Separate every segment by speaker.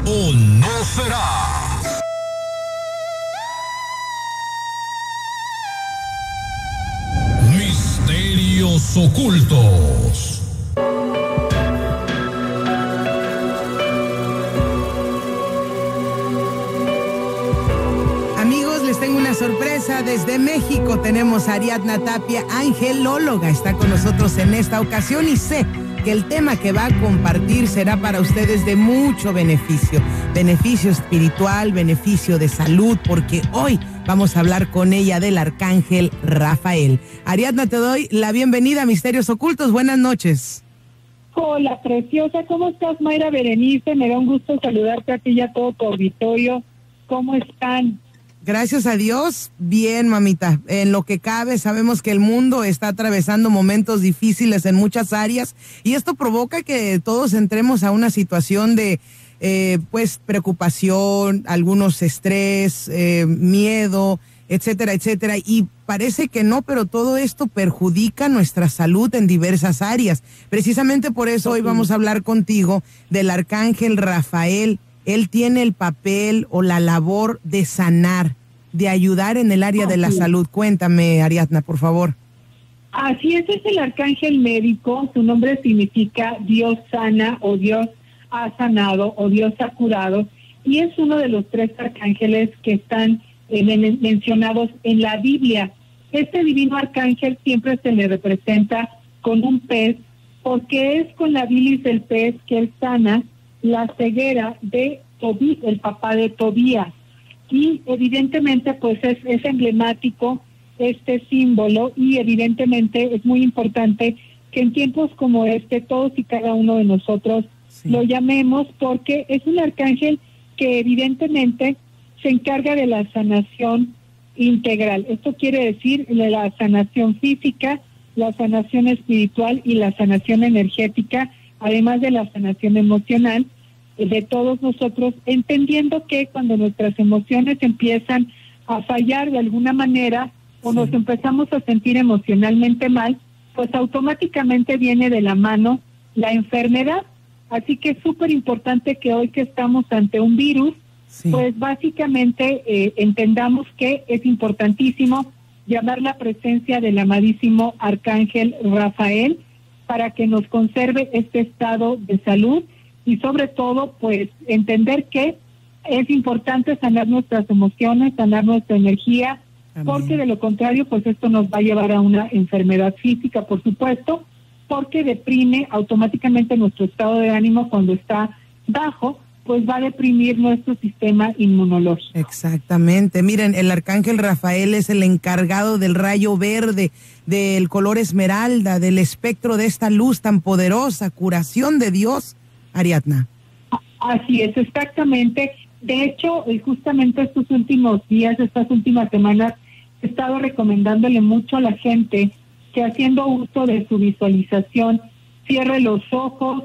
Speaker 1: o no será? Misterios ocultos.
Speaker 2: Amigos, les tengo una sorpresa. Desde México tenemos a Ariadna Tapia, angelóloga. Está con nosotros en esta ocasión y sé que el tema que va a compartir será para ustedes de mucho beneficio. Beneficio espiritual, beneficio de salud, porque hoy vamos a hablar con ella del arcángel Rafael. Ariadna, te doy la bienvenida a Misterios Ocultos. Buenas noches.
Speaker 3: Hola, preciosa. ¿Cómo estás, Mayra Berenice? Me da un gusto saludarte a ti y a todo tu auditorio. ¿Cómo están?
Speaker 2: Gracias a Dios, bien, mamita. En lo que cabe, sabemos que el mundo está atravesando momentos difíciles en muchas áreas y esto provoca que todos entremos a una situación de, preocupación, algunos estrés, miedo, etcétera, etcétera. Y parece que no, pero todo esto perjudica nuestra salud en diversas áreas. Precisamente por eso hoy vamos a hablar contigo del arcángel Rafael. Él tiene el papel o la labor de sanar, de ayudar en el área de la salud. Cuéntame, Ariadna, por favor.
Speaker 3: Así es el arcángel médico. Su nombre significa Dios sana o Dios ha sanado o Dios ha curado. Y es uno de los 3 arcángeles que están mencionados en la Biblia. Este divino arcángel siempre se le representa con un pez, porque es con la bilis del pez que él sana la ceguera de Tobías, el papá de Tobías. Y evidentemente pues es emblemático este símbolo y evidentemente es muy importante que en tiempos como este todos y cada uno de nosotros lo llamemos, porque es un arcángel que evidentemente se encarga de la sanación integral. Esto quiere decir de la sanación física, la sanación espiritual y la sanación energética, además de la sanación emocional de todos nosotros, entendiendo que cuando nuestras emociones empiezan a fallar de alguna manera o nos empezamos a sentir emocionalmente mal, pues automáticamente viene de la mano la enfermedad. Así que es súper importante que hoy que estamos ante un virus, pues básicamente entendamos que es importantísimo llamar la presencia del amadísimo arcángel Rafael para que nos conserve este estado de salud y sobre todo pues entender que es importante sanar nuestras emociones, sanar nuestra energía. Amén. Porque de lo contrario pues esto nos va a llevar a una enfermedad física, por supuesto, porque deprime automáticamente nuestro estado de ánimo. Cuando está bajo, pues va a deprimir nuestro sistema inmunológico.
Speaker 2: Exactamente. Miren, el arcángel Rafael es el encargado del rayo verde, del color esmeralda, del espectro de esta luz tan poderosa, curación de Dios, Ariadna.
Speaker 3: Así es, exactamente. De hecho, justamente estos últimos días, estas últimas semanas, he estado recomendándole mucho a la gente que haciendo uso de su visualización, cierre los ojos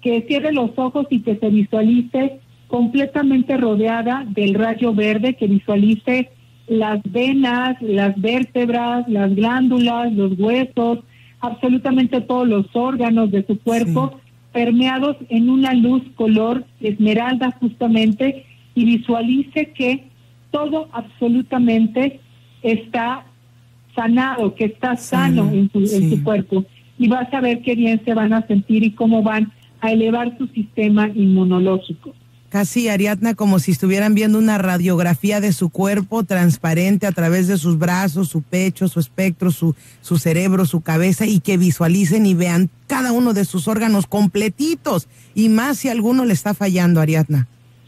Speaker 3: y que se visualice completamente rodeada del rayo verde, que visualice las venas, las vértebras, las glándulas, los huesos, absolutamente todos los órganos de su cuerpo, permeados en una luz color esmeralda justamente, y visualice que todo absolutamente está sanado, que está sano en su cuerpo, y vas a ver qué bien se van a sentir y cómo van a elevar su sistema inmunológico.
Speaker 2: Casi, Ariadna, como si estuvieran viendo una radiografía de su cuerpo transparente a través de sus brazos, su pecho, su espectro, su cerebro, su cabeza, y que visualicen y vean cada uno de sus órganos completitos, y más si alguno le está fallando, Ariadna.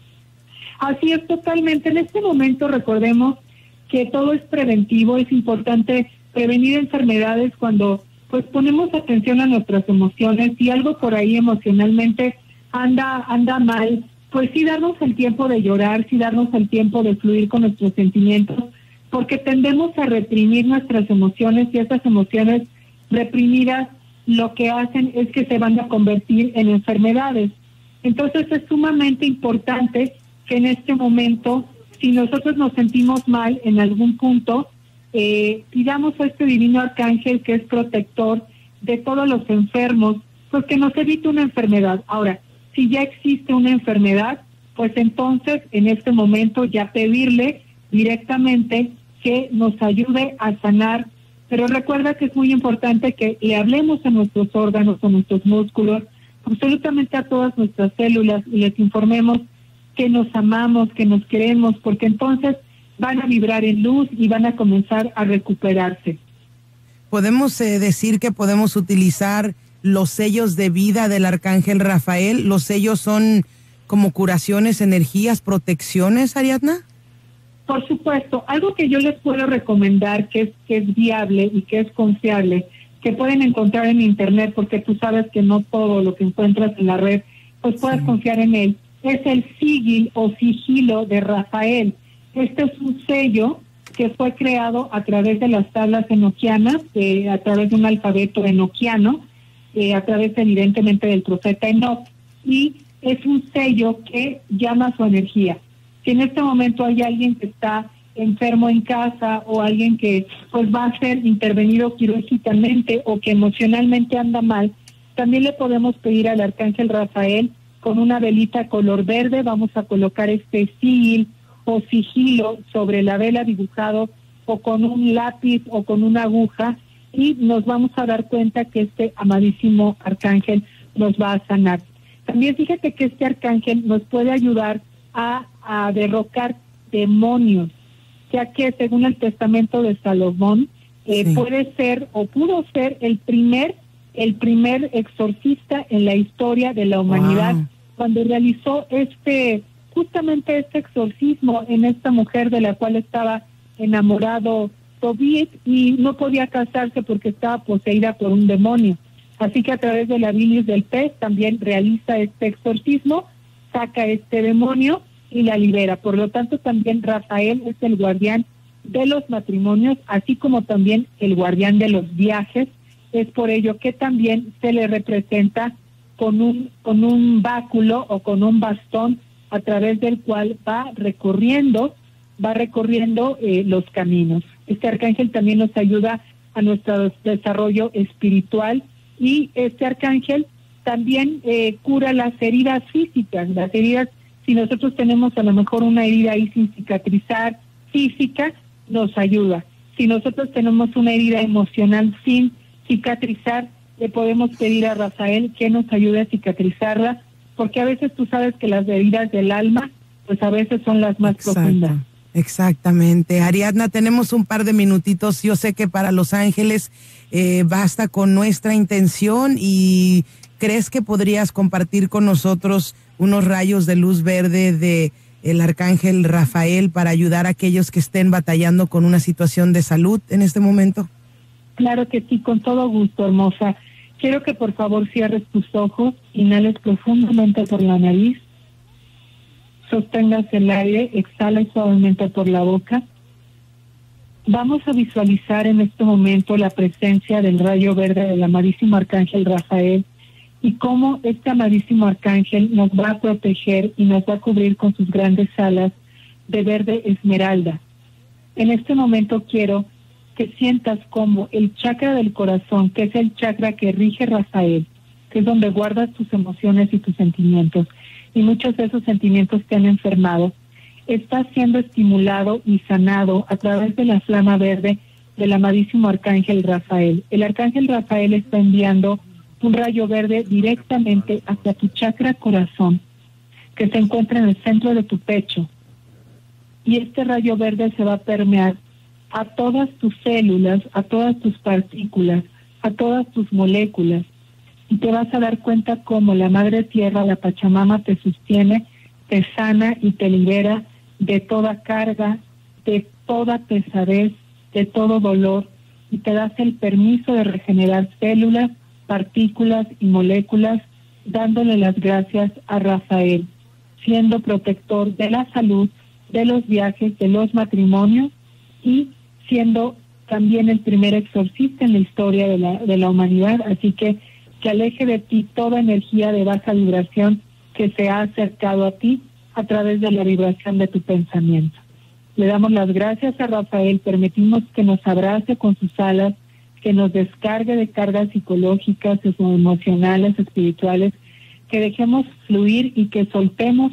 Speaker 3: Así es, totalmente. En este momento recordemos que todo es preventivo. Es importante prevenir enfermedades cuando pues ponemos atención a nuestras emociones. Si algo por ahí emocionalmente anda mal, pues sí darnos el tiempo de llorar, sí darnos el tiempo de fluir con nuestros sentimientos, porque tendemos a reprimir nuestras emociones, y esas emociones reprimidas lo que hacen es que se van a convertir en enfermedades. Entonces es sumamente importante que en este momento, si nosotros nos sentimos mal en algún punto, pidamos a este divino arcángel, que es protector de todos los enfermos, pues que nos evite una enfermedad. Ahora, si ya existe una enfermedad, pues entonces en este momento ya pedirle directamente que nos ayude a sanar. Pero recuerda que es muy importante que le hablemos a nuestros órganos, a nuestros músculos, absolutamente a todas nuestras células, y les informemos que nos amamos, que nos queremos, porque entonces van a vibrar en luz y van a comenzar a recuperarse.
Speaker 2: ¿Podemos decir que podemos utilizar los sellos de vida del Arcángel Rafael? ¿Los sellos son como curaciones, energías, protecciones, Ariadna?
Speaker 3: Por supuesto, algo que yo les puedo recomendar que es viable y que es confiable, que pueden encontrar en internet, porque tú sabes que no todo lo que encuentras en la red, pues puedes confiar en él, es el sigil o sigilo de Rafael. Este es un sello que fue creado a través de las tablas enoquianas, a través de un alfabeto enoquiano, a través evidentemente del profeta Enoc, y es un sello que llama a su energía. Si en este momento hay alguien que está enfermo en casa o alguien que pues va a ser intervenido quirúrgicamente o que emocionalmente anda mal, también le podemos pedir al Arcángel Rafael con una velita color verde. Vamos a colocar este sigil o sigilo sobre la vela dibujado o con un lápiz o con una aguja, y nos vamos a dar cuenta que este amadísimo arcángel nos va a sanar. También fíjate que este arcángel nos puede ayudar a derrocar demonios, ya que según el testamento de Salomón, puede ser o pudo ser el primer exorcista en la historia de la humanidad, cuando realizó justamente este exorcismo en esta mujer de la cual estaba enamorado Tobit, y no podía casarse porque estaba poseída por un demonio. Así que a través de la bilis del pez también realiza este exorcismo, saca este demonio y la libera. Por lo tanto, también Rafael es el guardián de los matrimonios, así como también el guardián de los viajes. Es por ello que también se le representa con un báculo o con un bastón a través del cual va recorriendo los caminos. Este arcángel también nos ayuda a nuestro desarrollo espiritual, y este arcángel también cura las heridas físicas. Las heridas, si nosotros tenemos a lo mejor una herida ahí sin cicatrizar física, nos ayuda. Si nosotros tenemos una herida emocional sin cicatrizar, le podemos pedir a Rafael que nos ayude a cicatrizarla, porque a veces tú sabes que las heridas del alma, pues a veces son las más profundas.
Speaker 2: Exactamente. Ariadna, tenemos un par de minutitos. Yo sé que para Los Ángeles basta con nuestra intención, y ¿crees que podrías compartir con nosotros unos rayos de luz verde de el Arcángel Rafael para ayudar a aquellos que estén batallando con una situación de salud en este momento?
Speaker 3: Claro que sí, con todo gusto, hermosa. Quiero que por favor cierres tus ojos, inhales profundamente por la nariz, sostengas el aire, exhala suavemente por la boca. Vamos a visualizar en este momento la presencia del rayo verde del amadísimo Arcángel Rafael, y cómo este amadísimo Arcángel nos va a proteger y nos va a cubrir con sus grandes alas de verde esmeralda. En este momento quiero que sientas como el chakra del corazón, que es el chakra que rige Rafael, que es donde guardas tus emociones y tus sentimientos, y muchos de esos sentimientos te han enfermado, está siendo estimulado y sanado a través de la flama verde del amadísimo Arcángel Rafael. El Arcángel Rafael está enviando un rayo verde directamente hacia tu chakra corazón, que se encuentra en el centro de tu pecho, y este rayo verde se va a permear a todas tus células, a todas tus partículas, a todas tus moléculas, y te vas a dar cuenta cómo la Madre Tierra, la Pachamama, te sostiene, te sana y te libera de toda carga, de toda pesadez, de todo dolor, y te das el permiso de regenerar células, partículas y moléculas, dándole las gracias a Rafael, siendo protector de la salud, de los viajes, de los matrimonios, y siendo también el primer exorcista en la historia de la humanidad. Así que aleje de ti toda energía de baja vibración que se ha acercado a ti a través de la vibración de tu pensamiento. Le damos las gracias a Rafael, permitimos que nos abrace con sus alas, que nos descargue de cargas psicológicas, emocionales, espirituales, que dejemos fluir y que soltemos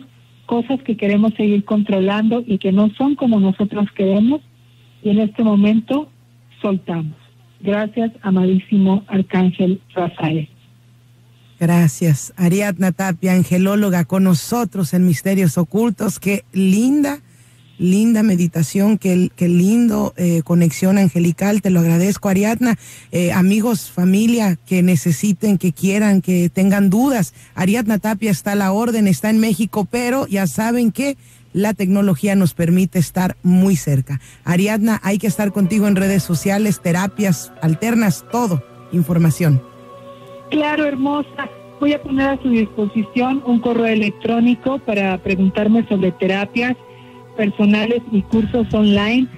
Speaker 3: cosas que queremos seguir controlando y que no son como nosotros queremos, y en este momento soltamos. Gracias, amadísimo Arcángel Rafael.
Speaker 2: Gracias, Ariadna Tapia, angelóloga, con nosotros en Misterios Ocultos. Qué linda meditación, qué lindo conexión angelical. Te lo agradezco, Ariadna. Amigos, familia que necesiten, que quieran, que tengan dudas, Ariadna Tapia está a la orden, está en México, pero ya saben que la tecnología nos permite estar muy cerca. Ariadna, hay que estar contigo en redes sociales, terapias alternas, todo, información.
Speaker 3: Claro, hermosa. Voy a poner a su disposición un correo electrónico para preguntarme sobre terapias personales y cursos online,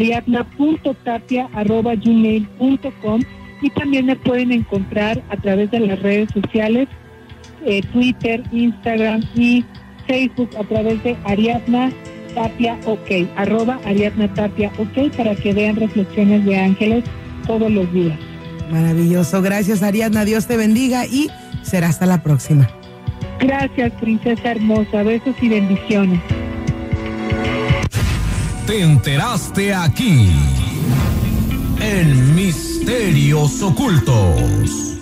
Speaker 3: ariadna.tapia@gmail.com, y también me pueden encontrar a través de las redes sociales, Twitter, Instagram y Facebook a través de Ariadna Tapia OK, @Ariadna Tapia OK, para que vean reflexiones de ángeles todos los días.
Speaker 2: Maravilloso, gracias, Ariadna, Dios te bendiga y será hasta la próxima.
Speaker 3: Gracias, princesa hermosa, besos y bendiciones.
Speaker 1: Te enteraste aquí en Misterios Ocultos.